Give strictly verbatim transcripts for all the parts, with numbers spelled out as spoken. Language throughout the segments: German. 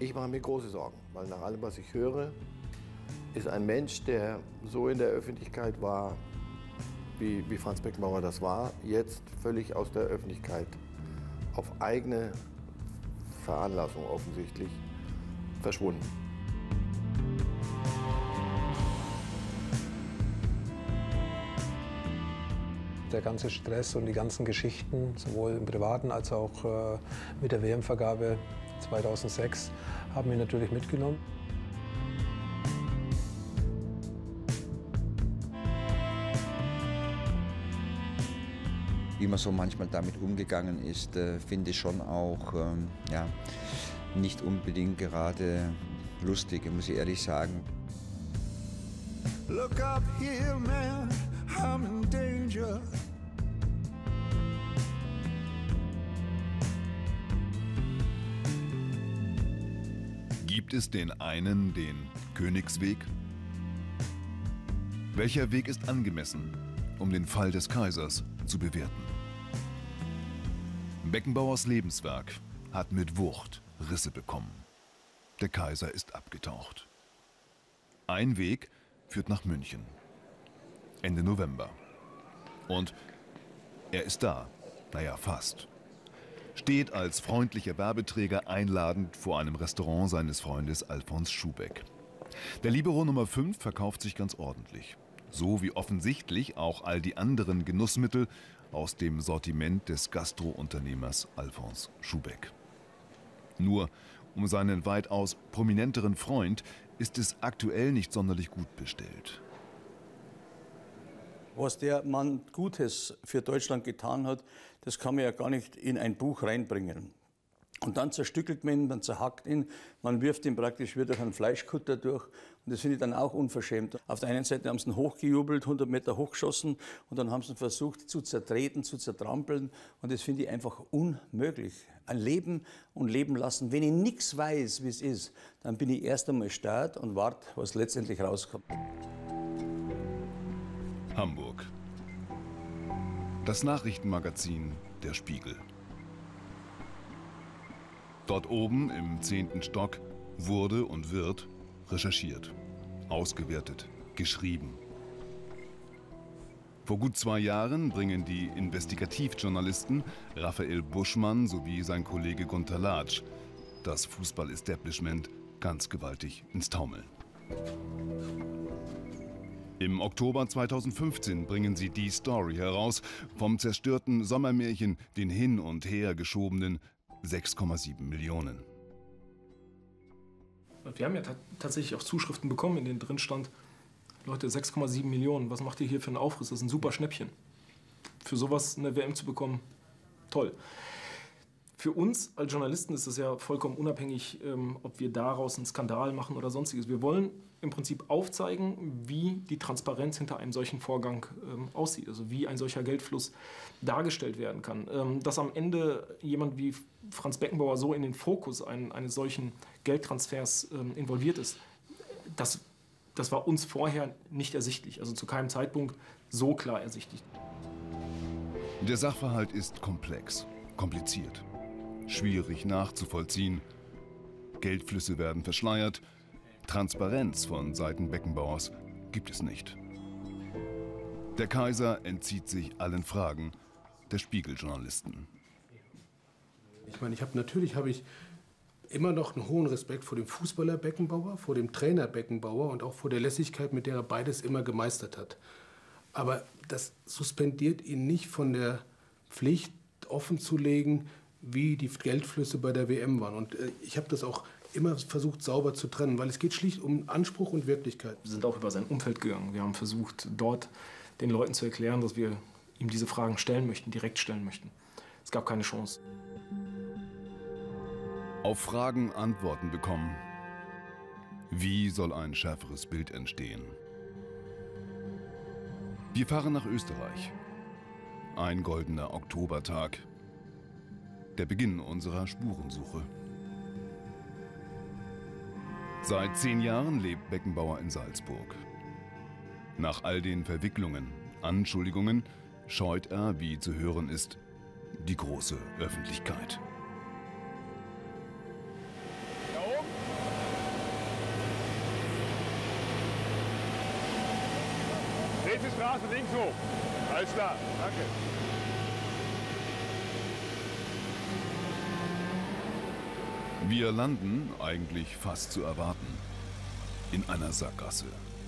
Ich mache mir große Sorgen, weil nach allem, was ich höre, ist ein Mensch, der so in der Öffentlichkeit war, wie, wie Franz Beckenbauer das war, jetzt völlig aus der Öffentlichkeit auf eigene Veranlassung offensichtlich verschwunden. Der ganze Stress und die ganzen Geschichten, sowohl im Privaten als auch äh, mit der W M-Vergabe zweitausendsechs, haben mich natürlich mitgenommen. Wie man so manchmal damit umgegangen ist, äh, finde ich schon auch ähm, ja, nicht unbedingt gerade lustig, muss ich ehrlich sagen. Look up here, man, I'm in danger. Gibt es den einen, den Königsweg? Welcher Weg ist angemessen, um den Fall des Kaisers zu bewerten? Beckenbauers Lebenswerk hat mit Wucht Risse bekommen. Der Kaiser ist abgetaucht. Ein Weg führt nach München. Ende November. Und er ist da. Naja, fast. Steht als freundlicher Werbeträger einladend vor einem Restaurant seines Freundes Alfons Schubeck. Der Libero Nummer fünf verkauft sich ganz ordentlich. So wie offensichtlich auch all die anderen Genussmittel aus dem Sortiment des Gastrounternehmers Alfons Schubeck. Nur um seinen weitaus prominenteren Freund ist es aktuell nicht sonderlich gut bestellt. Was der Mann Gutes für Deutschland getan hat, das kann man ja gar nicht in ein Buch reinbringen. Und dann zerstückelt man ihn, man zerhackt ihn, man wirft ihn praktisch wie durch einen Fleischkutter durch. Und das finde ich dann auch unverschämt. Auf der einen Seite haben sie ihn hochgejubelt, hundert Meter hochgeschossen, und dann haben sie ihn versucht zu zertreten, zu zertrampeln. Und das finde ich einfach unmöglich. Ein Leben und leben lassen. Wenn ich nichts weiß, wie es ist, dann bin ich erst einmal stark und warte, was letztendlich rauskommt. Hamburg. Das Nachrichtenmagazin Der Spiegel. Dort oben im zehnten Stock wurde und wird recherchiert, ausgewertet, geschrieben. Vor gut zwei Jahren bringen die Investigativjournalisten Raphael Buschmann sowie sein Kollege Gunter Latsch das Fußball-Establishment ganz gewaltig ins Taumeln. Im Oktober zweitausendfünfzehn bringen sie die Story heraus vom zerstörten Sommermärchen, den hin und her geschobenen sechs Komma sieben Millionen. Wir haben ja tatsächlich auch Zuschriften bekommen, in denen drin stand, Leute, sechs Komma sieben Millionen, was macht ihr hier für einen Aufriss? Das ist ein super Schnäppchen. Für sowas eine W M zu bekommen, toll. Für uns als Journalisten ist es ja vollkommen unabhängig, ähm, ob wir daraus einen Skandal machen oder sonstiges. Wir wollen im Prinzip aufzeigen, wie die Transparenz hinter einem solchen Vorgang ähm, aussieht, also wie ein solcher Geldfluss dargestellt werden kann. Ähm, dass am Ende jemand wie Franz Beckenbauer so in den Fokus ein, eines solchen Geldtransfers ähm, involviert ist, das, das war uns vorher nicht ersichtlich, also zu keinem Zeitpunkt so klar ersichtlich. Der Sachverhalt ist komplex, kompliziert. Schwierig nachzuvollziehen. Geldflüsse werden verschleiert. Transparenz von Seiten Beckenbauers gibt es nicht. Der Kaiser entzieht sich allen Fragen der Spiegeljournalisten. Ich meine, ich habe natürlich habe ich immer noch einen hohen Respekt vor dem Fußballer Beckenbauer, vor dem Trainer Beckenbauer und auch vor der Lässigkeit, mit der er beides immer gemeistert hat. Aber das suspendiert ihn nicht von der Pflicht, offenzulegen, wie die Geldflüsse bei der W M waren. Und äh, ich habe das auch immer versucht, sauber zu trennen, weil es geht schlicht um Anspruch und Wirklichkeit. Wir sind auch über sein Umfeld gegangen. Wir haben versucht, dort den Leuten zu erklären, dass wir ihm diese Fragen stellen möchten, direkt stellen möchten. Es gab keine Chance. Auf Fragen Antworten bekommen. Wie soll ein schärferes Bild entstehen? Wir fahren nach Österreich. Ein goldener Oktobertag. Der Beginn unserer Spurensuche. Seit zehn Jahren lebt Beckenbauer in Salzburg. Nach all den Verwicklungen, Anschuldigungen scheut er, wie zu hören ist, die große Öffentlichkeit. Da oben nächste Straße, links hoch. Alles klar, danke. Wir landen, eigentlich fast zu erwarten, in einer Sackgasse.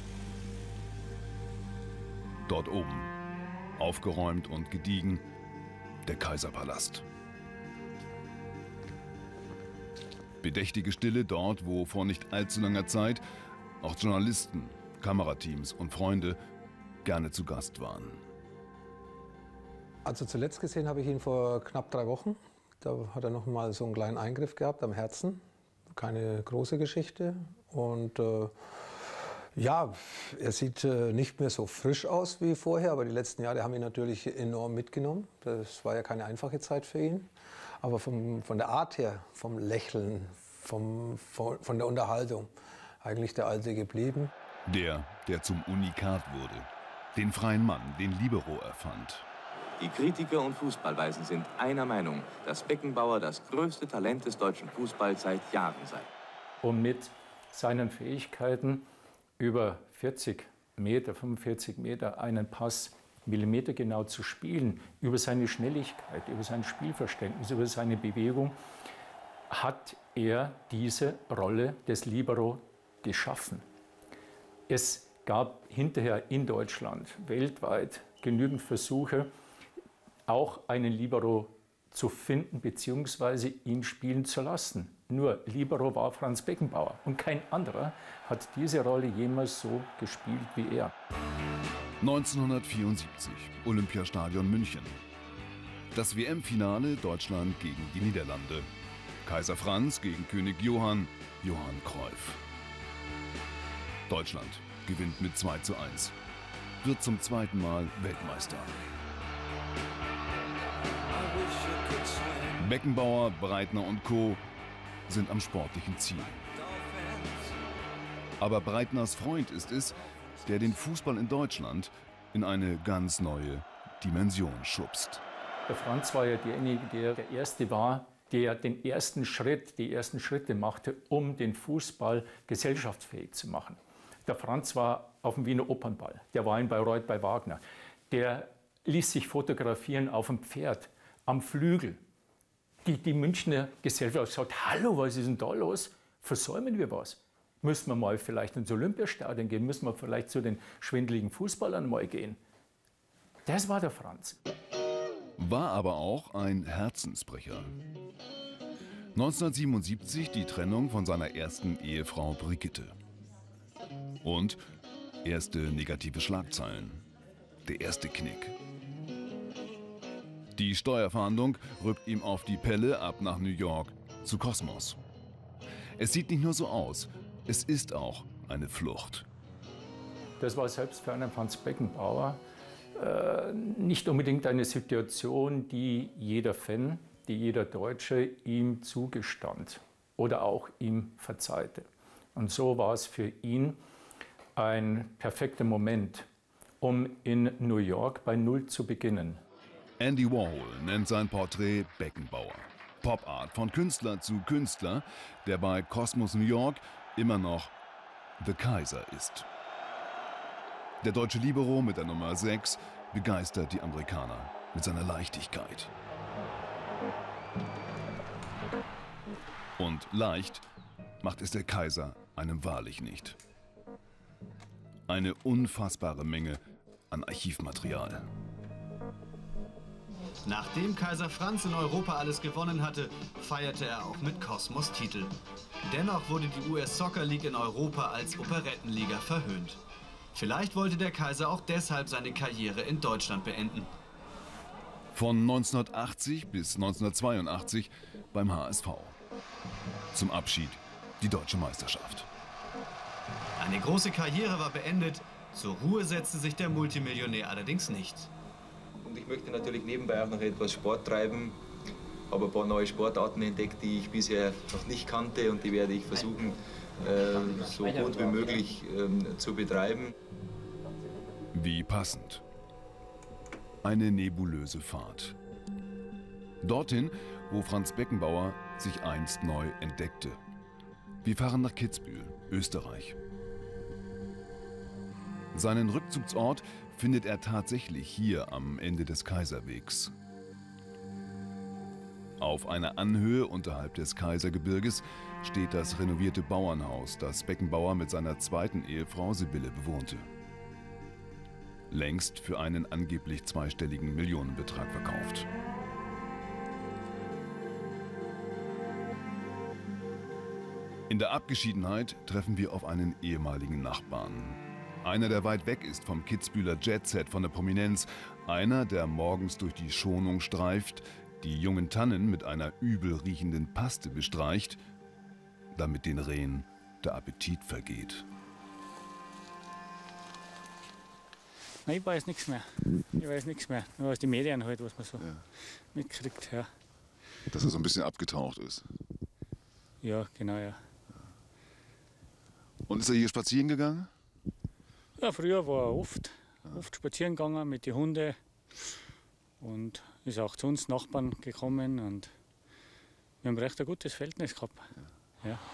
Dort oben, aufgeräumt und gediegen, der Kaiserpalast. Bedächtige Stille dort, wo vor nicht allzu langer Zeit auch Journalisten, Kamerateams und Freunde gerne zu Gast waren. Also zuletzt gesehen habe ich ihn vor knapp drei Wochen. Da hat er noch mal so einen kleinen Eingriff gehabt am Herzen. Keine große Geschichte. Und äh, ja, er sieht äh, nicht mehr so frisch aus wie vorher, aber die letzten Jahre haben ihn natürlich enorm mitgenommen. Das war ja keine einfache Zeit für ihn. Aber vom, von der Art her, vom Lächeln, vom, von, von der Unterhaltung, eigentlich der Alte geblieben. Der, der zum Unikat wurde. Den freien Mann, den Libero erfand. Die Kritiker und Fußballweisen sind einer Meinung, dass Beckenbauer das größte Talent des deutschen Fußballs seit Jahren sei. Um mit seinen Fähigkeiten über vierzig Meter, fünfundvierzig Meter einen Pass millimetergenau zu spielen, über seine Schnelligkeit, über sein Spielverständnis, über seine Bewegung, hat er diese Rolle des Libero geschaffen. Es gab hinterher in Deutschland weltweit genügend Versuche, auch einen Libero zu finden bzw. ihn spielen zu lassen. Nur Libero war Franz Beckenbauer und kein anderer hat diese Rolle jemals so gespielt wie er. neunzehnhundertvierundsiebzig, Olympiastadion München. Das W M-Finale Deutschland gegen die Niederlande. Kaiser Franz gegen König Johann, Johann Cruyff. Deutschland gewinnt mit zwei zu eins, wird zum zweiten Mal Weltmeister. Beckenbauer, Breitner und Co. sind am sportlichen Ziel. Aber Breitners Freund ist es, der den Fußball in Deutschland in eine ganz neue Dimension schubst. Der Franz war ja derjenige, der der Erste war, der den ersten Schritt, die ersten Schritte machte, um den Fußball gesellschaftsfähig zu machen. Der Franz war auf dem Wiener Opernball, der war in Bayreuth bei Wagner. Der ließ sich fotografieren auf dem Pferd, am Flügel. Die, die Münchner Gesellschaft hat gesagt, hallo, was ist denn da los? Versäumen wir was? Müssen wir mal vielleicht ins Olympiastadion gehen? Müssen wir vielleicht zu den schwindeligen Fußballern mal gehen? Das war der Franz. War aber auch ein Herzensbrecher. neunzehnhundertsiebenundsiebzig die Trennung von seiner ersten Ehefrau Brigitte. Und erste negative Schlagzeilen. Der erste Knick. Die Steuerfahndung rückt ihm auf die Pelle ab nach New York zu Kosmos. Es sieht nicht nur so aus, es ist auch eine Flucht. Das war selbst für einen Franz Beckenbauer äh, nicht unbedingt eine Situation, die jeder Fan, die jeder Deutsche ihm zugestand oder auch ihm verzeihte. Und so war es für ihn ein perfekter Moment, um in New York bei Null zu beginnen. Andy Warhol nennt sein Porträt Beckenbauer. Pop-Art von Künstler zu Künstler, der bei Kosmos New York immer noch The Kaiser ist. Der deutsche Libero mit der Nummer sechs begeistert die Amerikaner mit seiner Leichtigkeit. Und leicht macht es der Kaiser einem wahrlich nicht. Eine unfassbare Menge an Archivmaterial. Nachdem Kaiser Franz in Europa alles gewonnen hatte, feierte er auch mit Kosmos Titel. Dennoch wurde die U S Soccer League in Europa als Operettenliga verhöhnt. Vielleicht wollte der Kaiser auch deshalb seine Karriere in Deutschland beenden. Von neunzehnhundertachtzig bis neunzehnhundertzweiundachtzig beim H S V. Zum Abschied die deutsche Meisterschaft. Eine große Karriere war beendet. Zur Ruhe setzte sich der Multimillionär allerdings nicht. Und ich möchte natürlich nebenbei auch noch etwas Sport treiben. Habe ein paar neue Sportarten entdeckt, die ich bisher noch nicht kannte, und die werde ich versuchen, äh, so gut wie möglich äh, zu betreiben. Wie passend. Eine nebulöse Fahrt. Dorthin, wo Franz Beckenbauer sich einst neu entdeckte. Wir fahren nach Kitzbühel, Österreich. Seinen Rückzugsort findet er tatsächlich hier am Ende des Kaiserwegs. Auf einer Anhöhe unterhalb des Kaisergebirges steht das renovierte Bauernhaus, das Beckenbauer mit seiner zweiten Ehefrau Sibylle bewohnte. Längst für einen angeblich zweistelligen Millionenbetrag verkauft. In der Abgeschiedenheit treffen wir auf einen ehemaligen Nachbarn. Einer, der weit weg ist vom Kitzbühler Jetset, von der Prominenz. Einer, der morgens durch die Schonung streift, die jungen Tannen mit einer übel riechenden Paste bestreicht, damit den Rehen der Appetit vergeht. Nein, ich weiß nichts mehr. Ich weiß nichts mehr. Nur aus den Medien halt, was man so ja. mitkriegt. Ja. Dass er so ein bisschen abgetaucht ist. Ja, genau, ja. Und ist er hier spazieren gegangen? Ja, früher war er oft, ja. oft spazieren gegangen mit den Hunden. Und ist auch zu uns Nachbarn gekommen. Und wir haben recht ein gutes Verhältnis gehabt. Ja. Ja.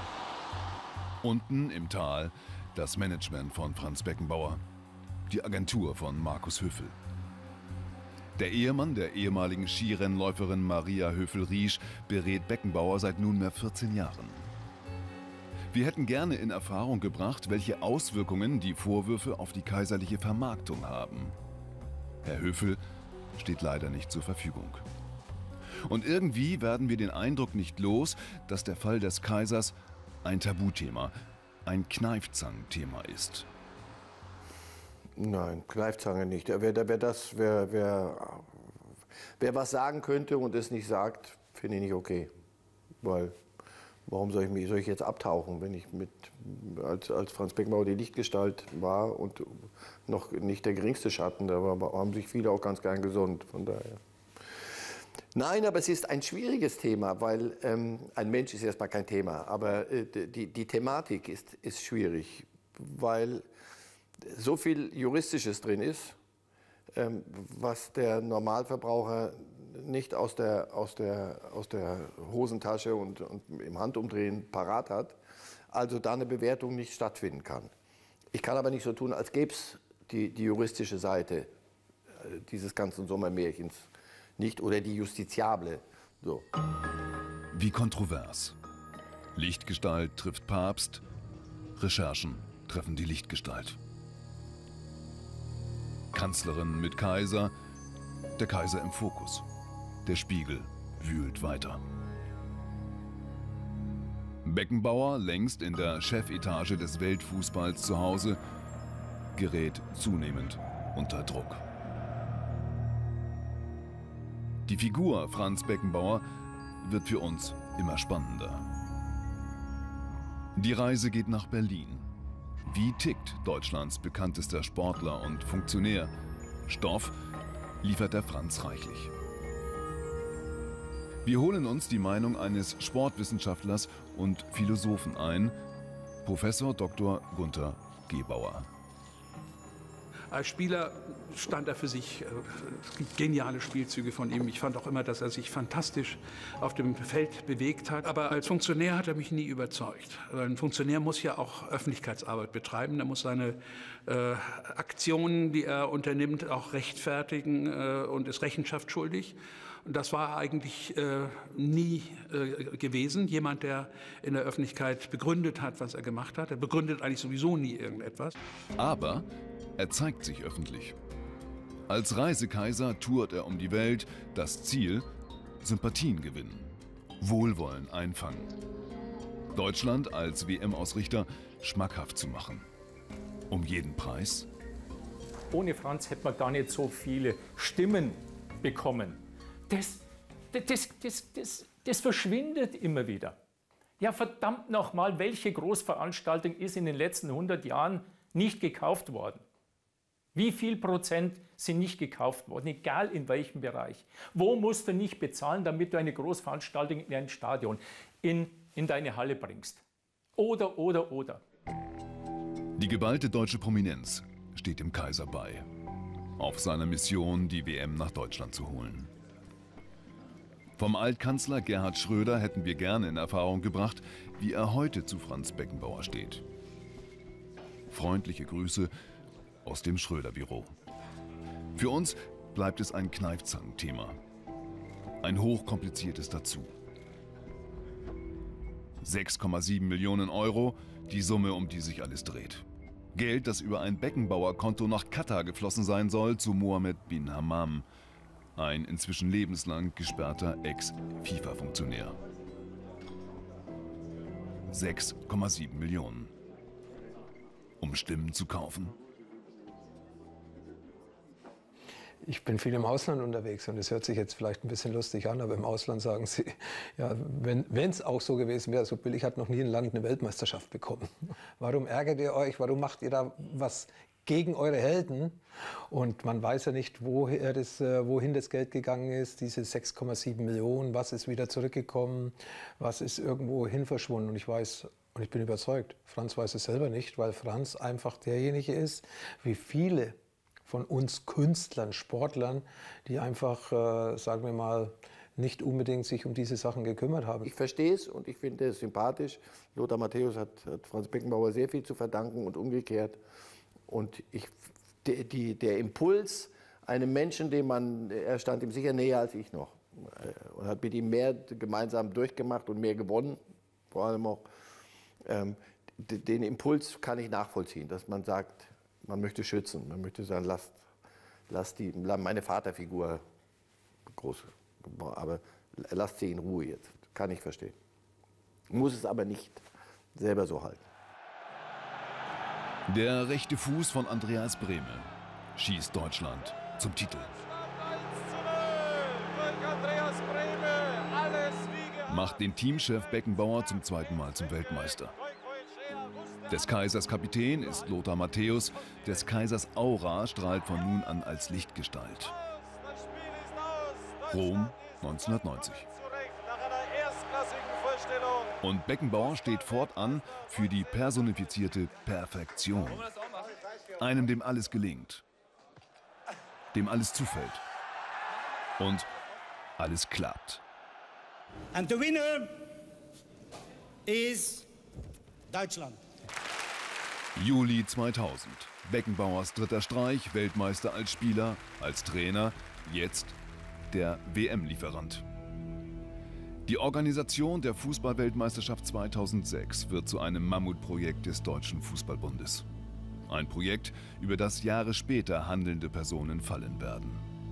Unten im Tal das Management von Franz Beckenbauer. Die Agentur von Markus Höfel. Der Ehemann der ehemaligen Skirennläuferin Maria Höfel-Riesch berät Beckenbauer seit nunmehr vierzehn Jahren. Wir hätten gerne in Erfahrung gebracht, welche Auswirkungen die Vorwürfe auf die kaiserliche Vermarktung haben. Herr Höfel steht leider nicht zur Verfügung. Und irgendwie werden wir den Eindruck nicht los, dass der Fall des Kaisers ein Tabuthema, ein Kneifzangenthema ist. Nein, Kneifzange nicht. Wer, wer, das, wer, wer, wer was sagen könnte und es nicht sagt, finde ich nicht okay. Weil, warum soll ich, mich, soll ich jetzt abtauchen, wenn ich mit, als, als Franz Beckenbauer die Lichtgestalt war und noch nicht der geringste Schatten, da war, haben sich viele auch ganz gern gesund, von daher. Nein, aber es ist ein schwieriges Thema, weil ähm, ein Mensch ist erstmal kein Thema, aber äh, die, die Thematik ist, ist schwierig, weil so viel Juristisches drin ist, ähm, was der Normalverbraucher nicht aus der, aus der, aus der Hosentasche und, und im Handumdrehen parat hat, also da eine Bewertung nicht stattfinden kann. Ich kann aber nicht so tun, als gäbe es die, die juristische Seite äh, dieses ganzen Sommermärchens nicht oder die Justiziable. So. Wie kontrovers. Lichtgestalt trifft Papst, Recherchen treffen die Lichtgestalt. Kanzlerin mit Kaiser, der Kaiser im Fokus. Der Spiegel wühlt weiter. Beckenbauer, längst in der Chefetage des Weltfußballs zu Hause, gerät zunehmend unter Druck. Die Figur Franz Beckenbauer wird für uns immer spannender. Die Reise geht nach Berlin. Wie tickt Deutschlands bekanntester Sportler und Funktionär? Stoff liefert der Franz reichlich. Wir holen uns die Meinung eines Sportwissenschaftlers und Philosophen ein, Professor Doktor Gunther Gebauer. Als Spieler stand er für sich. Es gibt geniale Spielzüge von ihm. Ich fand auch immer, dass er sich fantastisch auf dem Feld bewegt hat. Aber als Funktionär hat er mich nie überzeugt. Ein Funktionär muss ja auch Öffentlichkeitsarbeit betreiben. Er muss seine äh, Aktionen, die er unternimmt, auch rechtfertigen äh, und ist Rechenschaft schuldig. Und das war eigentlich äh, nie äh, gewesen. Jemand, der in der Öffentlichkeit begründet hat, was er gemacht hat. Er begründet eigentlich sowieso nie irgendetwas. Aber er zeigt sich öffentlich. Als Reisekaiser tourt er um die Welt. Das Ziel: Sympathien gewinnen, Wohlwollen einfangen. Deutschland als W M-Ausrichter schmackhaft zu machen. Um jeden Preis? Ohne Franz hätte man gar nicht so viele Stimmen bekommen. Das, das, das, das, das verschwindet immer wieder. Ja, verdammt nochmal, welche Großveranstaltung ist in den letzten hundert Jahren nicht gekauft worden? Wie viel Prozent sind nicht gekauft worden, egal in welchem Bereich? Wo musst du nicht bezahlen, damit du eine Großveranstaltung in ein Stadion, in, in deine Halle bringst? Oder, oder, oder. Die geballte deutsche Prominenz steht dem Kaiser bei. Auf seiner Mission, die W M nach Deutschland zu holen. Vom Altkanzler Gerhard Schröder hätten wir gerne in Erfahrung gebracht, wie er heute zu Franz Beckenbauer steht. Freundliche Grüße aus dem Schröder-Büro. Für uns bleibt es ein Kneifzangenthema. Ein hochkompliziertes dazu. sechs Komma sieben Millionen Euro, die Summe, um die sich alles dreht. Geld, das über ein Beckenbauer-Konto nach Katar geflossen sein soll, zu Mohammed bin Hammam, ein inzwischen lebenslang gesperrter Ex-FIFA-Funktionär. sechs Komma sieben Millionen. Um Stimmen zu kaufen? Ich bin viel im Ausland unterwegs und es hört sich jetzt vielleicht ein bisschen lustig an, aber im Ausland sagen sie, ja, wenn es auch so gewesen wäre, so billig hat noch nie ein Land eine Weltmeisterschaft bekommen. Warum ärgert ihr euch? Warum macht ihr da was gegen eure Helden? Und man weiß ja nicht, woher das, wohin das Geld gegangen ist, diese sechs Komma sieben Millionen, was ist wieder zurückgekommen, was ist irgendwo hin verschwunden. Und ich weiß, und ich bin überzeugt, Franz weiß es selber nicht, weil Franz einfach derjenige ist, wie viele von uns Künstlern, Sportlern, die einfach, äh, sagen wir mal, nicht unbedingt sich um diese Sachen gekümmert haben. Ich verstehe es und ich finde es sympathisch. Lothar Matthäus hat, hat Franz Beckenbauer sehr viel zu verdanken und umgekehrt. Und ich, die, die, der Impuls, einem Menschen, dem man, er stand ihm sicher näher als ich noch und hat mit ihm mehr gemeinsam durchgemacht und mehr gewonnen, vor allem auch. Ähm, den Impuls kann ich nachvollziehen, dass man sagt, man möchte schützen, man möchte sagen, lasst, lasst die, meine Vaterfigur groß, aber lasst sie in Ruhe jetzt. Kann ich verstehen. Muss es aber nicht selber so halten. Der rechte Fuß von Andreas Brehme schießt Deutschland zum Titel. Macht den Teamchef Beckenbauer zum zweiten Mal zum Weltmeister. Des Kaisers Kapitän ist Lothar Matthäus, des Kaisers Aura strahlt von nun an als Lichtgestalt. Rom neunzehnhundertneunzig. Und Beckenbauer steht fortan für die personifizierte Perfektion. Einem, dem alles gelingt, dem alles zufällt und alles klappt. And the winner is Deutschland. Juli zweitausend. Beckenbauers dritter Streich, Weltmeister als Spieler, als Trainer, jetzt der W M-Lieferant. Die Organisation der Fußball-Weltmeisterschaft zweitausendsechs wird zu einem Mammutprojekt des Deutschen Fußballbundes. Ein Projekt, über das Jahre später handelnde Personen fallen werden.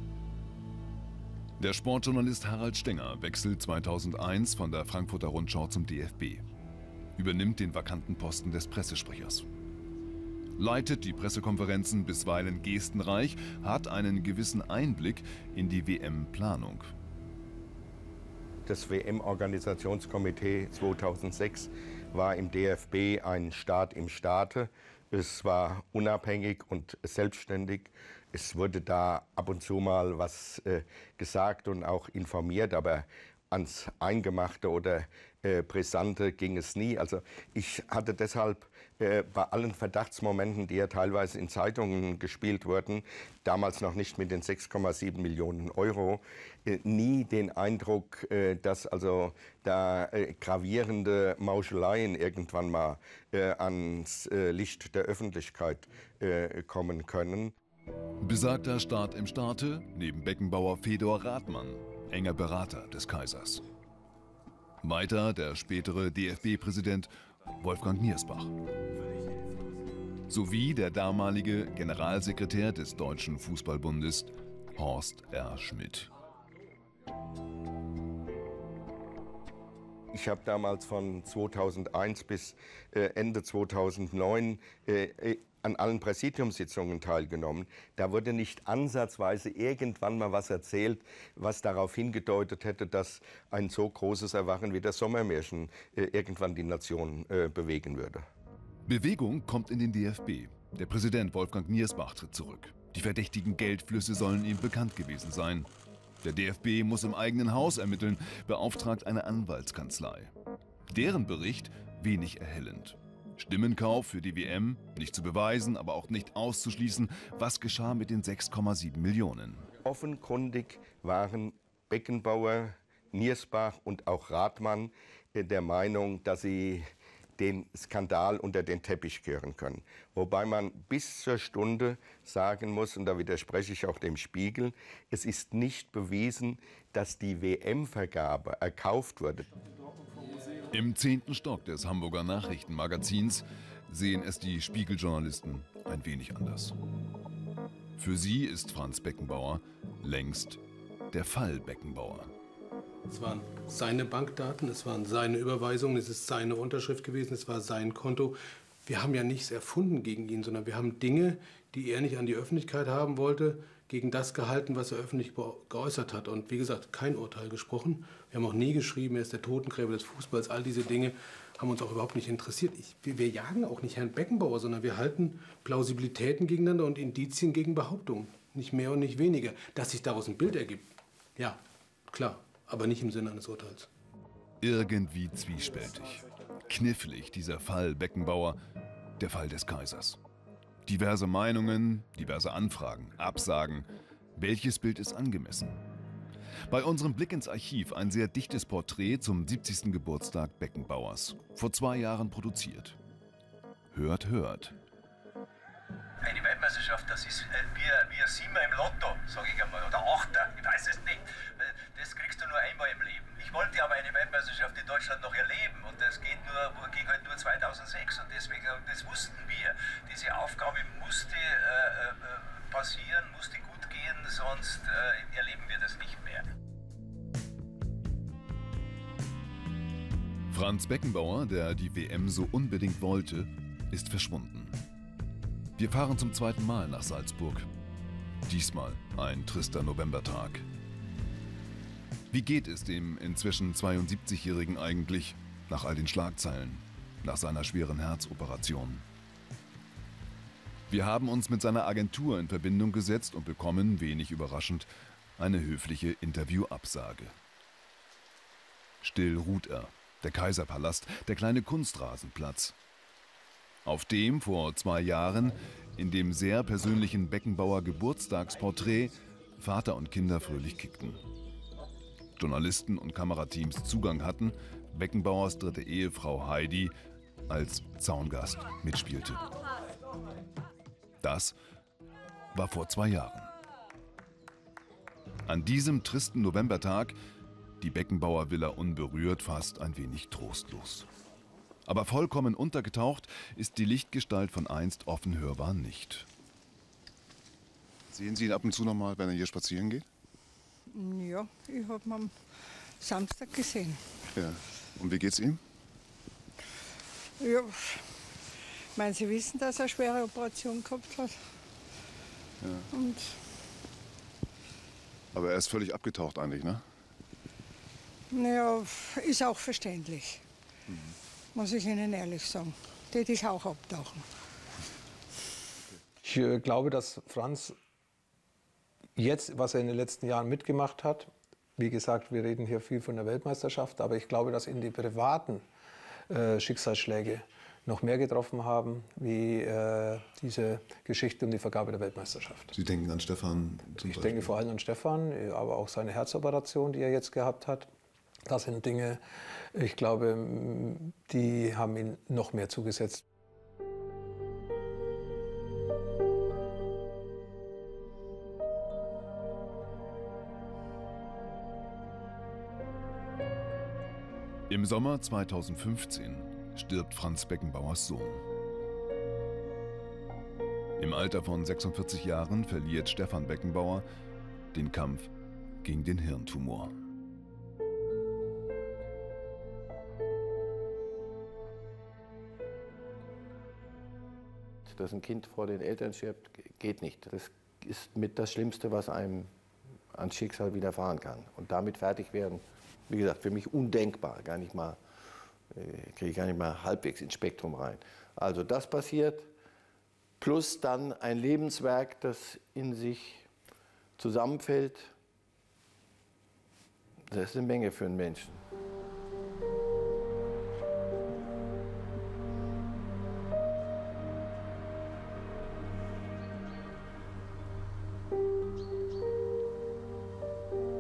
Der Sportjournalist Harald Stenger wechselt zweitausendeins von der Frankfurter Rundschau zum D F B. Übernimmt den vakanten Posten des Pressesprechers. Leitet die Pressekonferenzen bisweilen gestenreich, hat einen gewissen Einblick in die W M-Planung. Das W M-Organisationskomitee zweitausendsechs war im D F B ein Staat im Staate. Es war unabhängig und selbstständig. Es wurde da ab und zu mal was äh, gesagt und auch informiert, aber ans Eingemachte oder äh, Brisante ging es nie. Also ich hatte deshalb äh, bei allen Verdachtsmomenten, die ja teilweise in Zeitungen gespielt wurden, damals noch nicht mit den sechs Komma sieben Millionen Euro, äh, nie den Eindruck, äh, dass also da äh, gravierende Mauscheleien irgendwann mal äh, ans äh, Licht der Öffentlichkeit äh, kommen können. Besagter Staat im Staate, neben Beckenbauer Fedor Rathmann, enger Berater des Kaisers. Weiter der spätere D F B-Präsident Wolfgang Niersbach. Sowie der damalige Generalsekretär des Deutschen Fußballbundes Horst R. Schmidt. Ich habe damals von zweitausendeins bis äh, Ende zweitausendneun äh, an allen Präsidiumssitzungen teilgenommen. Da wurde nicht ansatzweise irgendwann mal was erzählt, was darauf hingedeutet hätte, dass ein so großes Erwachen wie das Sommermärchen äh, irgendwann die Nation äh, bewegen würde. Bewegung kommt in den D F B. Der Präsident Wolfgang Niersbach tritt zurück. Die verdächtigen Geldflüsse sollen ihm bekannt gewesen sein. Der D F B muss im eigenen Haus ermitteln, beauftragt eine Anwaltskanzlei. Deren Bericht wenig erhellend. Stimmenkauf für die W M, nicht zu beweisen, aber auch nicht auszuschließen, was geschah mit den sechs Komma sieben Millionen. Offenkundig waren Beckenbauer, Niersbach und auch Rathmann der Meinung, dass sie den Skandal unter den Teppich kehren können. Wobei man bis zur Stunde sagen muss, und da widerspreche ich auch dem Spiegel, es ist nicht bewiesen, dass die W M-Vergabe erkauft wurde. Im zehnten Stock des Hamburger Nachrichtenmagazins sehen es die Spiegeljournalisten ein wenig anders. Für sie ist Franz Beckenbauer längst der Fall Beckenbauer. Es waren seine Bankdaten, es waren seine Überweisungen, es ist seine Unterschrift gewesen, es war sein Konto. Wir haben ja nichts erfunden gegen ihn, sondern wir haben Dinge, die er nicht an die Öffentlichkeit haben wollte, gegen das gehalten, was er öffentlich geäußert hat. Und wie gesagt, kein Urteil gesprochen. Wir haben auch nie geschrieben, er ist der Totengräber des Fußballs. All diese Dinge haben uns auch überhaupt nicht interessiert. Ich, wir, wir jagen auch nicht Herrn Beckenbauer, sondern wir halten Plausibilitäten gegeneinander und Indizien gegen Behauptungen. Nicht mehr und nicht weniger. Dass sich daraus ein Bild ergibt, ja, klar, aber nicht im Sinne eines Urteils. Irgendwie zwiespältig. Knifflig dieser Fall Beckenbauer, der Fall des Kaisers. Diverse Meinungen, diverse Anfragen, Absagen. Welches Bild ist angemessen? Bei unserem Blick ins Archiv ein sehr dichtes Porträt zum siebzigsten Geburtstag Beckenbauers. Vor zwei Jahren produziert. Hört, hört. Eine Weltmeisterschaft, das ist äh, wie, wie ein Siemer im Lotto, sage ich einmal, oder Achter, ich weiß es nicht. Das kriegst du nur einmal im Leben. Ich wollte aber eine Weltmeisterschaft in Deutschland noch erleben und das geht nur, ging halt nur zweitausendsechs und deswegen, das wussten wir. Diese Aufgabe musste äh, äh, passieren, musste gut gehen, sonst äh, erleben wir das nicht mehr. Franz Beckenbauer, der die W M so unbedingt wollte, ist verschwunden. Wir fahren zum zweiten Mal nach Salzburg. Diesmal ein trister Novembertag. Wie geht es dem inzwischen zweiundsiebzigjährigen eigentlich nach all den Schlagzeilen, nach seiner schweren Herzoperation? Wir haben uns mit seiner Agentur in Verbindung gesetzt und bekommen, wenig überraschend, eine höfliche Interviewabsage. Still ruht er, der Kaiserpalast, der kleine Kunstrasenplatz. Auf dem vor zwei Jahren in dem sehr persönlichen Beckenbauer Geburtstagsporträt Vater und Kinder fröhlich kickten. Journalisten und Kamerateams Zugang hatten, Beckenbauers dritte Ehefrau Heidi als Zaungast mitspielte. Das war vor zwei Jahren. An diesem tristen Novembertag die Beckenbauer Villa unberührt, fast ein wenig trostlos. Aber vollkommen untergetaucht ist die Lichtgestalt von einst offen hörbar nicht. Sehen Sie ihn ab und zu noch mal, wenn er hier spazieren geht? Ja, ich habe ihn am Samstag gesehen. Ja. Und wie geht's ihm? Ja, ich meine, Sie wissen, dass er eine schwere Operation gehabt hat. Ja. Und Aber er ist völlig abgetaucht eigentlich, ne? ja, ist auch verständlich. Mhm. Muss ich Ihnen ehrlich sagen. Tät ich auch abtauchen. Ich äh, glaube, dass Franz jetzt, was er in den letzten Jahren mitgemacht hat, wie gesagt, wir reden hier viel von der Weltmeisterschaft, aber ich glaube, dass ihn die privaten äh, Schicksalsschläge noch mehr getroffen haben, wie äh, diese Geschichte um die Vergabe der Weltmeisterschaft. Sie denken an Stefan zum Ich Beispiel? denke vor allem an Stefan, aber auch seine Herzoperation, die er jetzt gehabt hat. Das sind Dinge, ich glaube, die haben ihn noch mehr zugesetzt. Im Sommer zweitausendfünfzehn stirbt Franz Beckenbauers Sohn. Im Alter von sechsundvierzig Jahren verliert Stefan Beckenbauer den Kampf gegen den Hirntumor. Dass ein Kind vor den Eltern stirbt, geht nicht. Das ist mit das Schlimmste, was einem ans Schicksal widerfahren kann. Und damit fertig werden, wie gesagt, für mich undenkbar. Gar nicht mal, äh, kriege ich gar nicht mal halbwegs ins Spektrum rein. Also das passiert, plus dann ein Lebenswerk, das in sich zusammenfällt. Das ist eine Menge für einen Menschen.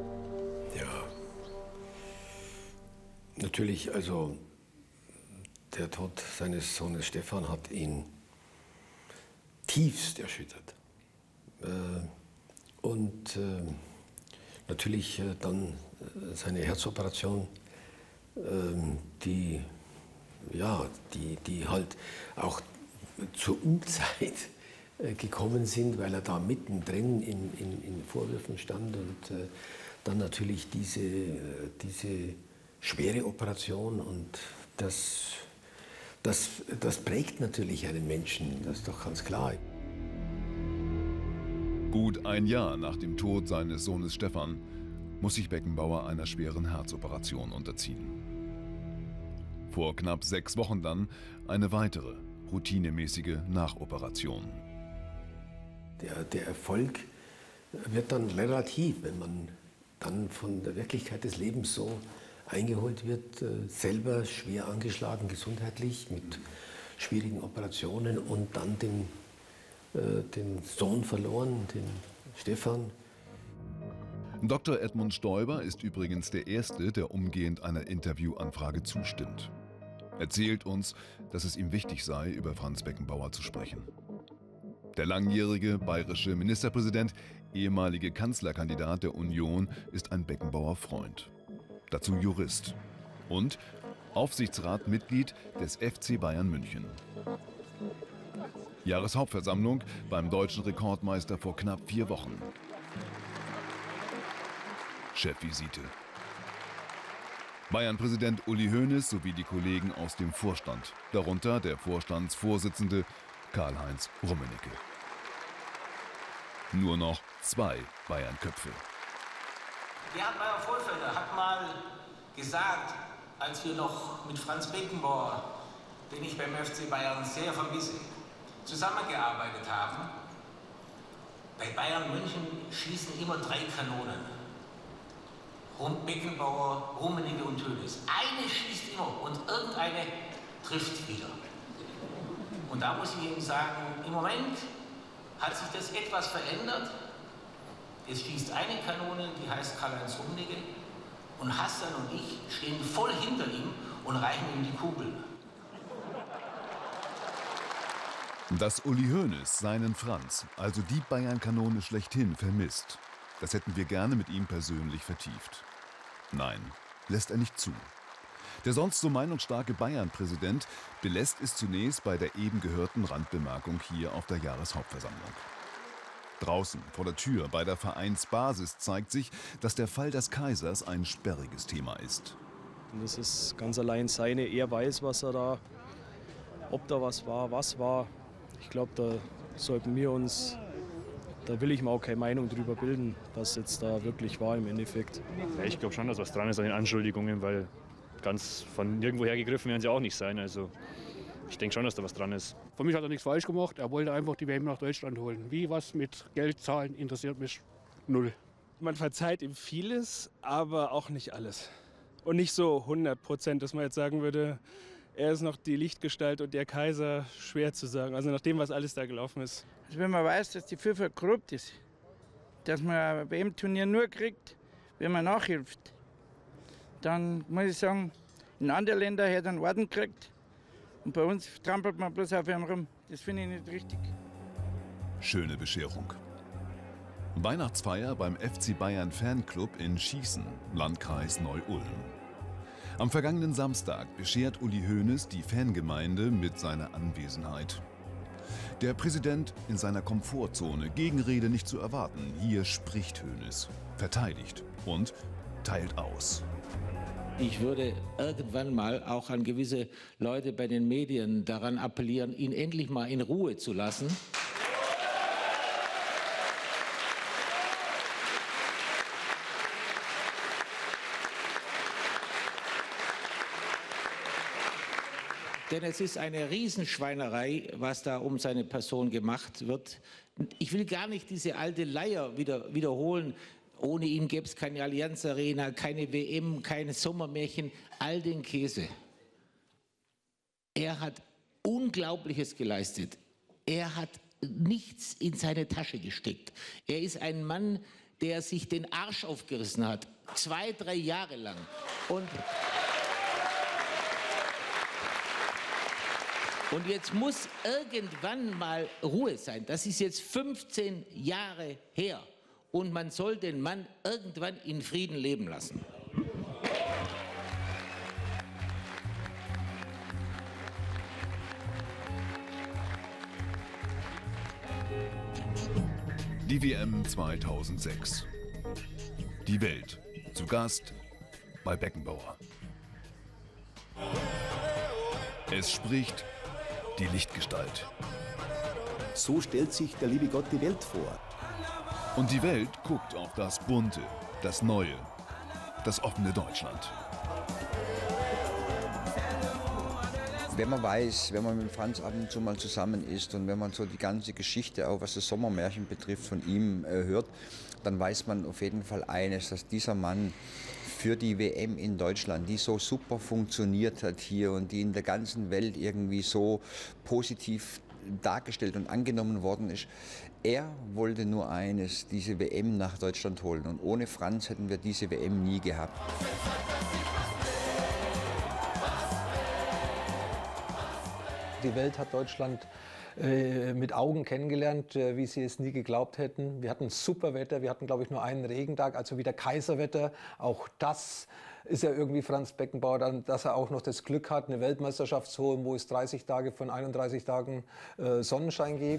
Natürlich, also der Tod seines Sohnes Stefan hat ihn tiefst erschüttert. Und natürlich dann seine Herzoperation, die, ja, die, die halt auch zur Unzeit gekommen sind, weil er da mittendrin in, in, in Vorwürfen stand und äh, dann natürlich diese, diese schwere Operation und das, das, das prägt natürlich einen Menschen, das ist doch ganz klar. Gut ein Jahr nach dem Tod seines Sohnes Stefan muss sich Beckenbauer einer schweren Herzoperation unterziehen. Vor knapp sechs Wochen dann eine weitere, routinemäßige Nachoperation. Der, der Erfolg wird dann relativ, wenn man dann von der Wirklichkeit des Lebens so eingeholt wird, äh, selber schwer angeschlagen gesundheitlich mit schwierigen Operationen und dann den, äh, den Sohn verloren, den Stefan. Doktor Edmund Stoiber ist übrigens der Erste, der umgehend einer Interviewanfrage zustimmt. Erzählt uns, dass es ihm wichtig sei, über Franz Beckenbauer zu sprechen. Der langjährige bayerische Ministerpräsident, ehemalige Kanzlerkandidat der Union, ist ein Beckenbauer-Freund. Dazu Jurist und Aufsichtsratmitglied des F C Bayern München. Jahreshauptversammlung beim deutschen Rekordmeister vor knapp vier Wochen. Chefvisite. Bayern-Präsident Uli Hoeneß sowie die Kollegen aus dem Vorstand, darunter der Vorstandsvorsitzende Karl-Heinz Rummenigge. Nur noch zwei Bayern-Köpfe. Gerhard Meyer-Vollfelder hat mal gesagt, als wir noch mit Franz Beckenbauer, den ich beim F C Bayern sehr vermisse, zusammengearbeitet haben, bei Bayern München schießen immer drei Kanonen. Beckenbauer, Rummenigge und Hoeneß. Eine schießt immer und irgendeine trifft wieder. Und da muss ich Ihnen sagen, im Moment hat sich das etwas verändert. Es schießt eine Kanone, die heißt Karl-Heinz Rummenigge, und Hassan und ich stehen voll hinter ihm und reichen ihm die Kugeln. Dass Uli Hoeneß seinen Franz, also die Bayern-Kanone schlechthin, vermisst, das hätten wir gerne mit ihm persönlich vertieft. Nein, lässt er nicht zu. Der sonst so meinungsstarke Bayern-Präsident belässt es zunächst bei der eben gehörten Randbemerkung hier auf der Jahreshauptversammlung. Draußen vor der Tür bei der Vereinsbasis zeigt sich, dass der Fall des Kaisers ein sperriges Thema ist. Und das ist ganz allein seine, er weiß, was er da, ob da was war, was war. Ich glaube, da sollten wir uns, da will ich mir auch keine Meinung drüber bilden, was jetzt da wirklich war im Endeffekt. Ja, ich glaube schon, dass was dran ist an den Anschuldigungen, weil ganz von nirgendwoher gegriffen werden sie auch nicht sein. Also ich denke schon, dass da was dran ist. Für mich hat er nichts falsch gemacht. Er wollte einfach die W M nach Deutschland holen. Wie was mit Geld zahlen interessiert mich null. Man verzeiht ihm vieles, aber auch nicht alles. Und nicht so hundert Prozent, dass man jetzt sagen würde, er ist noch die Lichtgestalt und der Kaiser, schwer zu sagen. Also nach dem, was alles da gelaufen ist. Also wenn man weiß, dass die FIFA korrupt ist, dass man ein W M-Turnier nur kriegt, wenn man nachhilft, dann muss ich sagen, in anderen Ländern hätte er einen Orden gekriegt und bei uns trampelt man bloß auf ihm rum. Das finde ich nicht richtig. Schöne Bescherung. Weihnachtsfeier beim F C Bayern Fanclub in Schießen, Landkreis Neu-Ulm. Am vergangenen Samstag beschert Uli Hoeneß die Fangemeinde mit seiner Anwesenheit. Der Präsident in seiner Komfortzone, Gegenrede nicht zu erwarten. Hier spricht Hoeneß, verteidigt und teilt aus. Ich würde irgendwann mal auch an gewisse Leute bei den Medien daran appellieren, ihn endlich mal in Ruhe zu lassen. Denn es ist eine Riesenschweinerei, was da um seine Person gemacht wird. Ich will gar nicht diese alte Leier wieder wiederholen. Ohne ihn gäbe es keine Allianz Arena, keine W M, keine Sommermärchen, all den Käse. Er hat Unglaubliches geleistet. Er hat nichts in seine Tasche gesteckt. Er ist ein Mann, der sich den Arsch aufgerissen hat, zwei, drei Jahre lang. Und Und jetzt muss irgendwann mal Ruhe sein. Das ist jetzt fünfzehn Jahre her. Und man soll den Mann irgendwann in Frieden leben lassen. Die W M zweitausendsechs. Die Welt zu Gast bei Beckenbauer. Es spricht die Lichtgestalt. So stellt sich der liebe Gott die Welt vor. Und die Welt guckt auf das bunte, das neue, das offene Deutschland. Wenn man weiß, wenn man mit Franz ab und zu mal zusammen ist und wenn man so die ganze Geschichte, auch was das Sommermärchen betrifft, von ihm äh, hört, dann weiß man auf jeden Fall eines, dass dieser Mann für die W M in Deutschland, die so super funktioniert hat hier und die in der ganzen Welt irgendwie so positiv dargestellt und angenommen worden ist, er wollte nur eines, diese W M nach Deutschland holen. Und ohne Franz hätten wir diese W M nie gehabt. Die Welt hat Deutschland äh, mit Augen kennengelernt, äh, wie sie es nie geglaubt hätten. Wir hatten super Wetter, wir hatten, glaube ich, nur einen Regentag, also wieder Kaiserwetter. Auch das ist ja irgendwie Franz Beckenbauer, dann, dass er auch noch das Glück hat, eine Weltmeisterschaft zu holen, wo es dreißig Tage von einunddreißig Tagen äh, Sonnenschein gibt.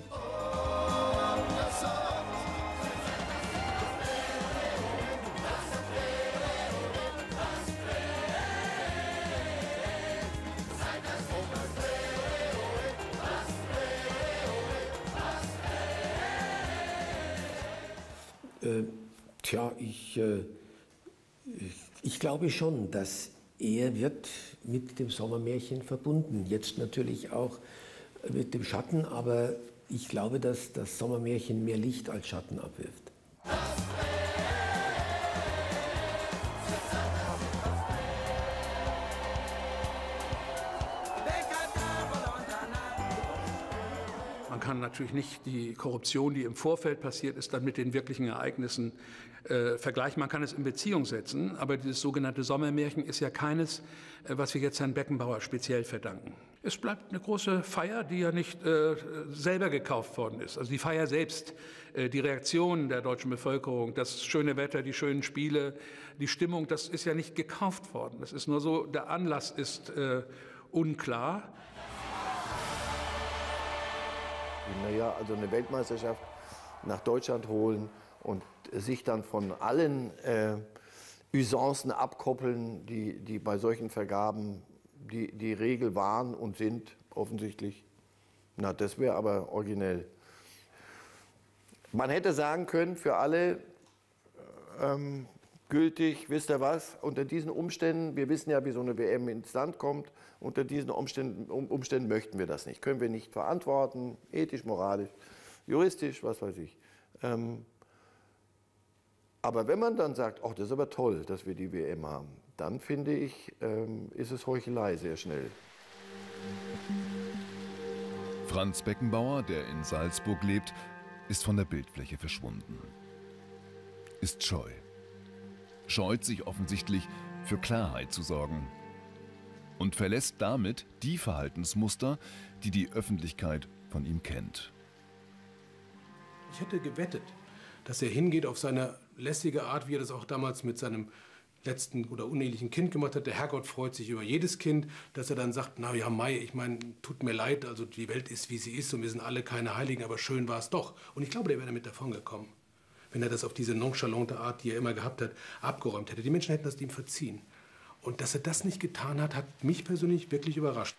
Äh, tja, ich, äh, ich glaube schon, dass er wird mit dem Sommermärchen verbunden. Jetzt natürlich auch mit dem Schatten, aber ich glaube, dass das Sommermärchen mehr Licht als Schatten abwirft. Man kann natürlich nicht die Korruption, die im Vorfeld passiert ist, dann mit den wirklichen Ereignissen äh, vergleichen. Man kann es in Beziehung setzen, aber dieses sogenannte Sommermärchen ist ja keines, äh, was wir jetzt Herrn Beckenbauer speziell verdanken. Es bleibt eine große Feier, die ja nicht äh, selber gekauft worden ist. Also die Feier selbst, äh, die Reaktion der deutschen Bevölkerung, das schöne Wetter, die schönen Spiele, die Stimmung, das ist ja nicht gekauft worden. Das ist nur so, der Anlass ist äh, unklar. Naja, also eine Weltmeisterschaft nach Deutschland holen und sich dann von allen äh, Usancen abkoppeln, die, die bei solchen Vergaben die, die Regel waren und sind, offensichtlich. Na, das wäre aber originell. Man hätte sagen können, für alle ähm, gültig, wisst ihr was, unter diesen Umständen, wir wissen ja, wie so eine W M ins Land kommt, unter diesen Umständen, um, Umständen möchten wir das nicht. Können wir nicht verantworten, ethisch, moralisch, juristisch, was weiß ich. Ähm, aber wenn man dann sagt, ach, das ist aber toll, dass wir die W M haben, dann finde ich, ähm, ist es Heuchelei sehr schnell. Franz Beckenbauer, der in Salzburg lebt, ist von der Bildfläche verschwunden. Ist scheu. Scheut sich offensichtlich, für Klarheit zu sorgen. Und verlässt damit die Verhaltensmuster, die die Öffentlichkeit von ihm kennt. Ich hätte gewettet, dass er hingeht auf seine lässige Art, wie er das auch damals mit seinem letzten oder unehelichen Kind gemacht hat. Der Herrgott freut sich über jedes Kind, dass er dann sagt, na ja, Mai, ich meine, tut mir leid, also die Welt ist, wie sie ist und wir sind alle keine Heiligen, aber schön war es doch. Und ich glaube, der wäre damit davon gekommen, wenn er das auf diese nonchalante Art, die er immer gehabt hat, abgeräumt hätte. Die Menschen hätten das ihm verziehen. Und dass er das nicht getan hat, hat mich persönlich wirklich überrascht.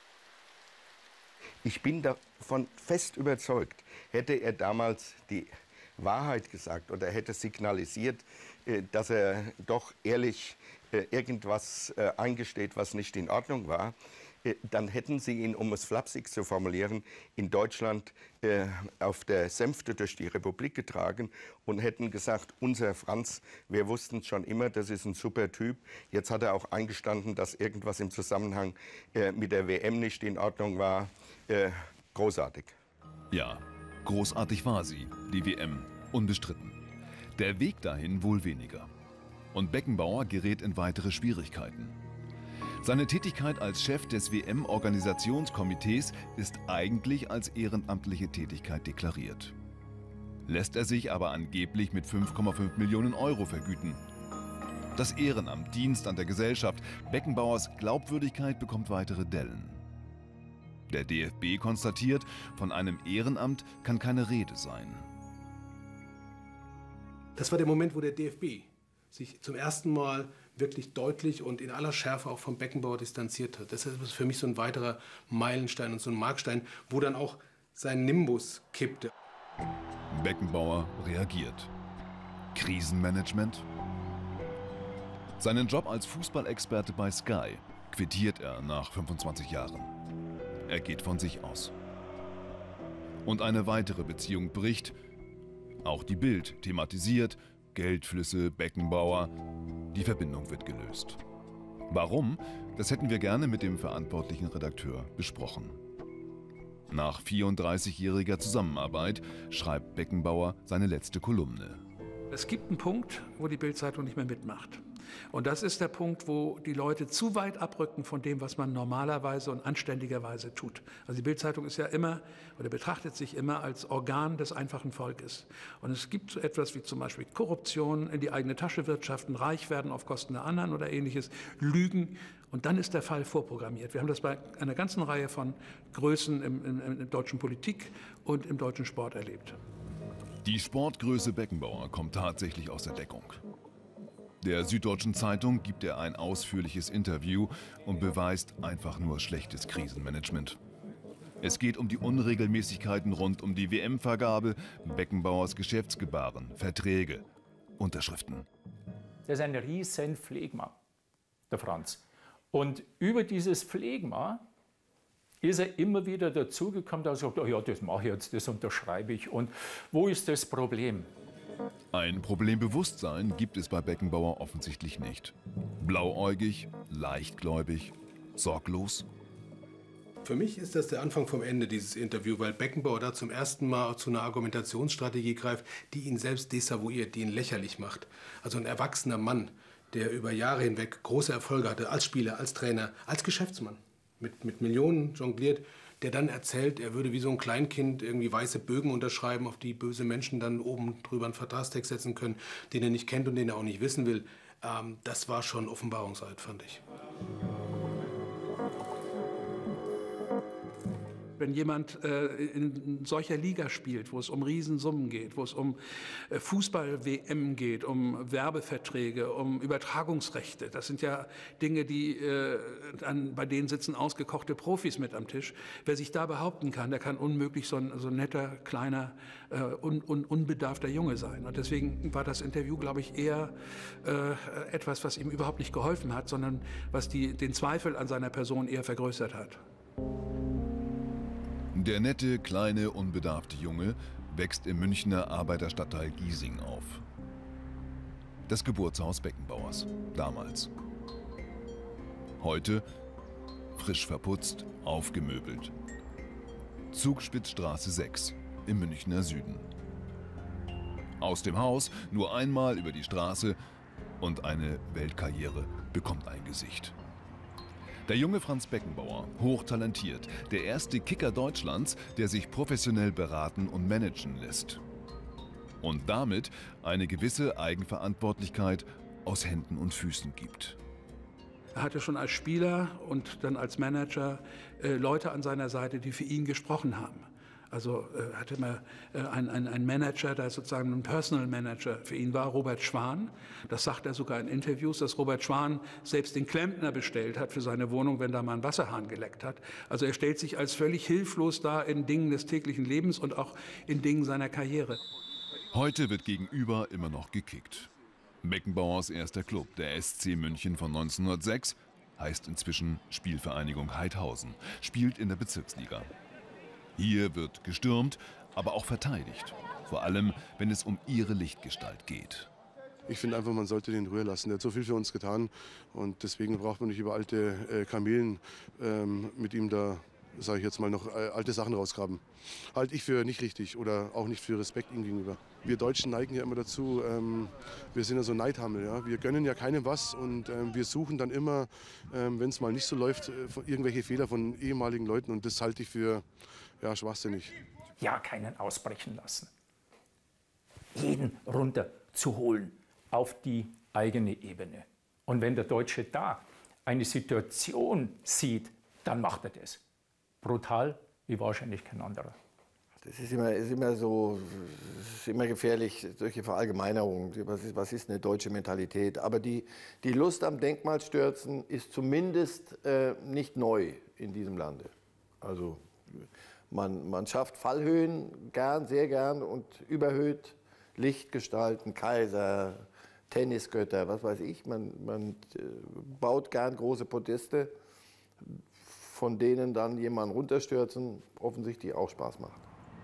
Ich bin davon fest überzeugt, hätte er damals die Wahrheit gesagt oder hätte signalisiert, dass er doch ehrlich irgendwas eingesteht, was nicht in Ordnung war, dann hätten sie ihn, um es flapsig zu formulieren, in Deutschland äh, auf der Sänfte durch die Republik getragen und hätten gesagt, unser Franz, wir wussten es schon immer, das ist ein super Typ. Jetzt hat er auch eingestanden, dass irgendwas im Zusammenhang äh, mit der W M nicht in Ordnung war. Äh, großartig. Ja, großartig war sie, die W M, unbestritten. Der Weg dahin wohl weniger. Und Beckenbauer gerät in weitere Schwierigkeiten. Seine Tätigkeit als Chef des W M-Organisationskomitees ist eigentlich als ehrenamtliche Tätigkeit deklariert. Lässt er sich aber angeblich mit fünf Komma fünf Millionen Euro vergüten. Das Ehrenamt, Dienst an der Gesellschaft, Beckenbauers Glaubwürdigkeit bekommt weitere Dellen. Der D F B konstatiert, von einem Ehrenamt kann keine Rede sein. Das war der Moment, wo der D F B sich zum ersten Mal wirklich deutlich und in aller Schärfe auch vom Beckenbauer distanziert hat. Das ist für mich so ein weiterer Meilenstein und so ein Markstein, wo dann auch sein Nimbus kippte. Beckenbauer reagiert. Krisenmanagement? Seinen Job als Fußballexperte bei Sky quittiert er nach fünfundzwanzig Jahren. Er geht von sich aus. Und eine weitere Beziehung bricht. Auch die Bild thematisiert Geldflüsse, Beckenbauer. Die Verbindung wird gelöst. Warum? Das hätten wir gerne mit dem verantwortlichen Redakteur besprochen. Nach vierunddreißigjähriger Zusammenarbeit schreibt Beckenbauer seine letzte Kolumne. Es gibt einen Punkt, wo die Bild-Zeitung nicht mehr mitmacht. Und das ist der Punkt, wo die Leute zu weit abrücken von dem, was man normalerweise und anständigerweise tut. Also die Bild-Zeitung ist ja immer oder betrachtet sich immer als Organ des einfachen Volkes. Und es gibt so etwas wie zum Beispiel Korruption, in die eigene Tasche wirtschaften, reich werden auf Kosten der anderen oder ähnliches, Lügen. Und dann ist der Fall vorprogrammiert. Wir haben das bei einer ganzen Reihe von Größen im, in, in der deutschen Politik und im deutschen Sport erlebt. Die Sportgröße Beckenbauer kommt tatsächlich aus der Deckung. Der Süddeutschen Zeitung gibt er ein ausführliches Interview und beweist einfach nur schlechtes Krisenmanagement. Es geht um die Unregelmäßigkeiten rund um die W M-Vergabe, Beckenbauers Geschäftsgebaren, Verträge, Unterschriften. Der ist ein riesen Phlegma, der Franz. Und über dieses Phlegma ist er immer wieder dazugekommen, dass er sagt, oh ja, das mache ich jetzt, das unterschreibe ich. Und wo ist das Problem? Ein Problembewusstsein gibt es bei Beckenbauer offensichtlich nicht. Blauäugig, leichtgläubig, sorglos. Für mich ist das der Anfang vom Ende, dieses Interview, weil Beckenbauer da zum ersten Mal zu einer Argumentationsstrategie greift, die ihn selbst desavouiert, die ihn lächerlich macht. Also ein erwachsener Mann, der über Jahre hinweg große Erfolge hatte, als Spieler, als Trainer, als Geschäftsmann, mit, mit Millionen jongliert, der dann erzählt, er würde wie so ein Kleinkind irgendwie weiße Bögen unterschreiben, auf die böse Menschen dann oben drüber einen Vertragstext setzen können, den er nicht kennt und den er auch nicht wissen will. Ähm, das war schon Offenbarungseid, fand ich. Wenn jemand äh, in solcher Liga spielt, wo es um Riesensummen geht, wo es um äh, Fußball-W M geht, um Werbeverträge, um Übertragungsrechte, das sind ja Dinge, die, äh, an, bei denen sitzen ausgekochte Profis mit am Tisch. Wer sich da behaupten kann, der kann unmöglich so ein, so ein netter, kleiner, äh, un, un, unbedarfter Junge sein. Und deswegen war das Interview, glaube ich, eher äh, etwas, was ihm überhaupt nicht geholfen hat, sondern was die, den Zweifel an seiner Person eher vergrößert hat. Der nette, kleine, unbedarfte Junge wächst im Münchner Arbeiterstadtteil Giesing auf. Das Geburtshaus Beckenbauers, damals. Heute frisch verputzt, aufgemöbelt. Zugspitzstraße sechs im Münchner Süden. Aus dem Haus nur einmal über die Straße und eine Weltkarriere bekommt ein Gesicht. Der junge Franz Beckenbauer, hochtalentiert, der erste Kicker Deutschlands, der sich professionell beraten und managen lässt. Und damit eine gewisse Eigenverantwortlichkeit aus Händen und Füßen gibt. Er hatte schon als Spieler und dann als Manager äh, Leute an seiner Seite, die für ihn gesprochen haben. Also äh, hatte man äh, einen, einen Manager, der sozusagen ein Personal Manager für ihn war, Robert Schwan. Das sagt er sogar in Interviews, dass Robert Schwan selbst den Klempner bestellt hat für seine Wohnung, wenn da mal ein Wasserhahn geleckt hat. Also er stellt sich als völlig hilflos dar in Dingen des täglichen Lebens und auch in Dingen seiner Karriere. Heute wird gegenüber immer noch gekickt. Beckenbauers erster Club, der S C München von neunzehnhundertsechs, heißt inzwischen Spielvereinigung Heidhausen, spielt in der Bezirksliga. Hier wird gestürmt, aber auch verteidigt. Vor allem, wenn es um ihre Lichtgestalt geht. Ich finde einfach, man sollte den in Ruhe lassen. Der hat so viel für uns getan. Und deswegen braucht man nicht über alte äh, Kamelen ähm, mit ihm da sage ich jetzt mal, noch äh, alte Sachen rausgraben. Halte ich für nicht richtig oder auch nicht für Respekt ihm gegenüber. Wir Deutschen neigen ja immer dazu, ähm, wir sind ja so Neidhammel. Ja? Wir gönnen ja keinem was und ähm, wir suchen dann immer, ähm, wenn es mal nicht so läuft, äh, von irgendwelche Fehler von ehemaligen Leuten und das halte ich für ja, schwachsinnig. Ja, keinen ausbrechen lassen. Jeden runterzuholen auf die eigene Ebene. Und wenn der Deutsche da eine Situation sieht, dann macht er das. Brutal wie wahrscheinlich kein anderer. Das ist immer, ist immer so, ist immer gefährlich, solche Verallgemeinerungen. Was ist, was ist eine deutsche Mentalität? Aber die, die Lust am Denkmalstürzen ist zumindest äh, nicht neu in diesem Lande. Also man, man schafft Fallhöhen gern, sehr gern und überhöht Lichtgestalten, Kaiser, Tennisgötter, was weiß ich. Man, man äh, baut gern große Podeste, von denen dann jemand runterstürzen, offensichtlich auch Spaß macht.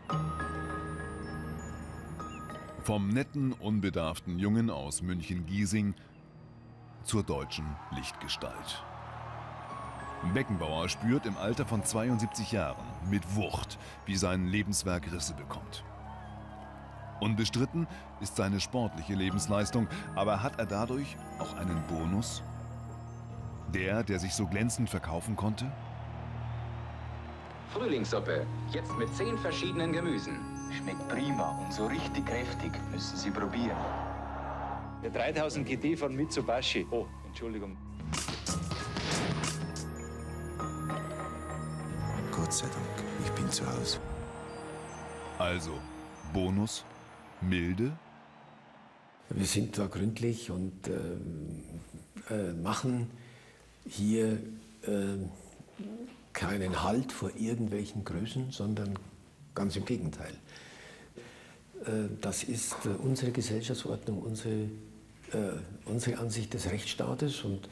Vom netten, unbedarften Jungen aus München-Giesing zur deutschen Lichtgestalt. Beckenbauer spürt im Alter von zweiundsiebzig Jahren mit Wucht, wie sein Lebenswerk Risse bekommt. Unbestritten ist seine sportliche Lebensleistung, aber hat er dadurch auch einen Bonus? Der, der sich so glänzend verkaufen konnte? Frühlingssuppe, jetzt mit zehn verschiedenen Gemüsen. Schmeckt prima und so richtig kräftig. Müssen Sie probieren. Der dreitausend G T von Mitsubishi. Oh, Entschuldigung. Gott sei Dank, ich bin zu Hause. Also, Bonus, milde? Wir sind da gründlich und äh, äh, machen hier äh, keinen Halt vor irgendwelchen Größen, sondern ganz im Gegenteil. Das ist unsere Gesellschaftsordnung, unsere, unsere Ansicht des Rechtsstaates. Und,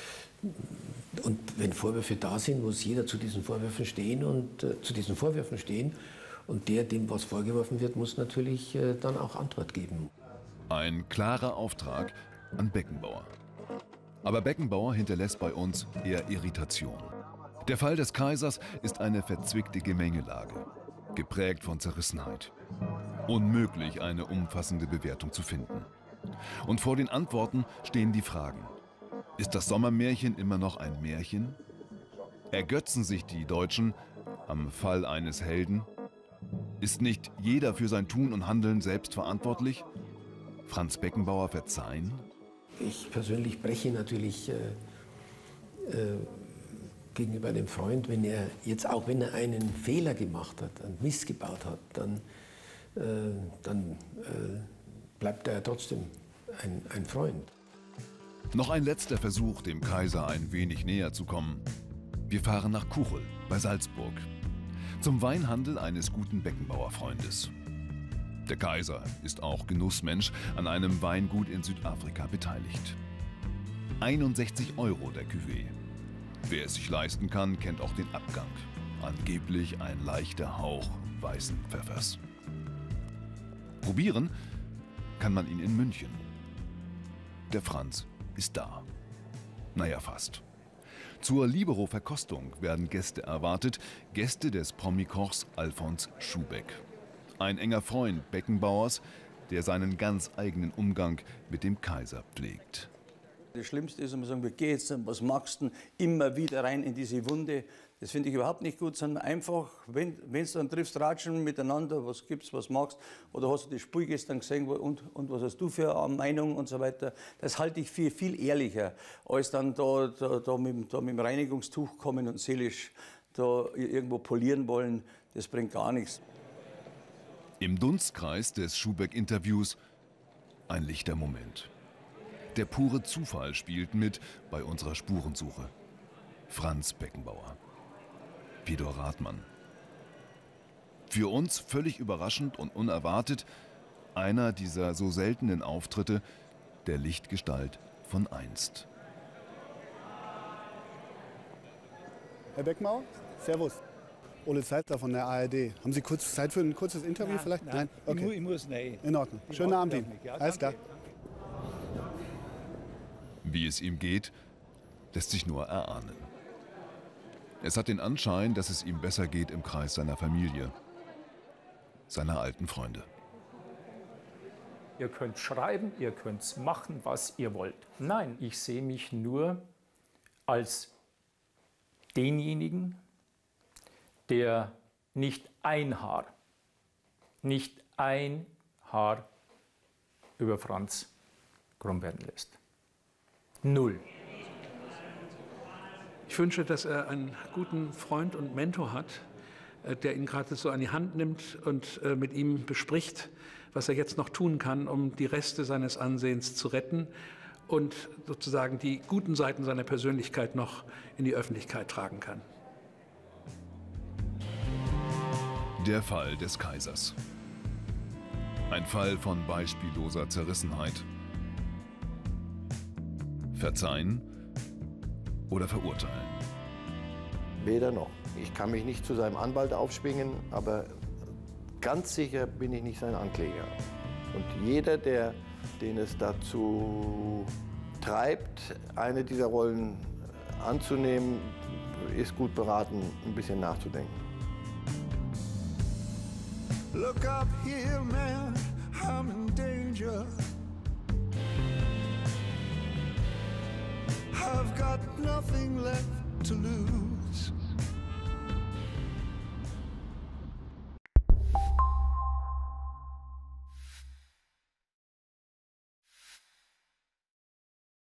und wenn Vorwürfe da sind, muss jeder zu diesen Vorwürfen stehen und zu diesen Vorwürfen stehen. Und der, dem was vorgeworfen wird, muss natürlich dann auch Antwort geben. Ein klarer Auftrag an Beckenbauer. Aber Beckenbauer hinterlässt bei uns eher Irritation. Der Fall des Kaisers ist eine verzwickte Gemengelage, geprägt von Zerrissenheit. Unmöglich, eine umfassende Bewertung zu finden. Und vor den Antworten stehen die Fragen. Ist das Sommermärchen immer noch ein Märchen? Ergötzen sich die Deutschen am Fall eines Helden? Ist nicht jeder für sein Tun und Handeln selbst verantwortlich? Franz Beckenbauer verzeihen? Ich persönlich breche natürlich äh, äh, gegenüber einem Freund, wenn er jetzt auch wenn er einen Fehler gemacht hat, einen Mist gebaut hat, dann, äh, dann äh, bleibt er trotzdem ein, ein Freund. Noch ein letzter Versuch, dem Kaiser ein wenig näher zu kommen. Wir fahren nach Kuchel bei Salzburg zum Weinhandel eines guten Beckenbauer-Freundes. Der Kaiser ist auch Genussmensch an einem Weingut in Südafrika beteiligt. einundsechzig Euro der Cuvée. Wer es sich leisten kann, kennt auch den Abgang. Angeblich ein leichter Hauch weißen Pfeffers. Probieren kann man ihn in München. Der Franz ist da. Naja, fast. Zur Libero-Verkostung werden Gäste erwartet, Gäste des Promi-Kochs Alfons Schubeck. Ein enger Freund Beckenbauers, der seinen ganz eigenen Umgang mit dem Kaiser pflegt. Das Schlimmste ist, wenn man sagt, wie geht's denn, was magst du denn, immer wieder rein in diese Wunde. Das finde ich überhaupt nicht gut, sondern einfach, wenn du dann triffst, ratschen miteinander, was gibt's, was magst, oder hast du das Spiel gestern gesehen und, und was hast du für eine Meinung und so weiter. Das halte ich für viel ehrlicher, als dann da, da, da, mit, da mit dem Reinigungstuch kommen und seelisch da irgendwo polieren wollen. Das bringt gar nichts. Im Dunstkreis des Schubeck-Interviews ein lichter Moment. Der pure Zufall spielt mit bei unserer Spurensuche. Franz Beckenbauer. Peter Rathmann. Für uns völlig überraschend und unerwartet einer dieser so seltenen Auftritte der Lichtgestalt von einst. Herr Beckenbauer, servus. Ole Zeitler von der A R D. Haben Sie kurz Zeit für ein kurzes Interview nein, vielleicht? Nein, nein? Okay. Ich, muss, ich muss, nein. In Ordnung. Ich Schönen Abend Ihnen. Ja, alles klar. Wie es ihm geht, lässt sich nur erahnen. Es hat den Anschein, dass es ihm besser geht im Kreis seiner Familie, seiner alten Freunde. Ihr könnt schreiben, ihr könnt machen, was ihr wollt. Nein, ich sehe mich nur als denjenigen, der nicht ein Haar, nicht ein Haar über Franz krumm werden lässt. Null. Ich wünsche, dass er einen guten Freund und Mentor hat, der ihn gerade so an die Hand nimmt und mit ihm bespricht, was er jetzt noch tun kann, um die Reste seines Ansehens zu retten und sozusagen die guten Seiten seiner Persönlichkeit noch in die Öffentlichkeit tragen kann. Der Fall des Kaisers. Ein Fall von beispielloser Zerrissenheit. Verzeihen oder verurteilen? Weder noch. Ich kann mich nicht zu seinem Anwalt aufschwingen, aber ganz sicher bin ich nicht sein Ankläger. Und jeder, der, den es dazu treibt, eine dieser Rollen anzunehmen, ist gut beraten, ein bisschen nachzudenken. Look up here, man, I'm in danger. I've got nothing left to lose.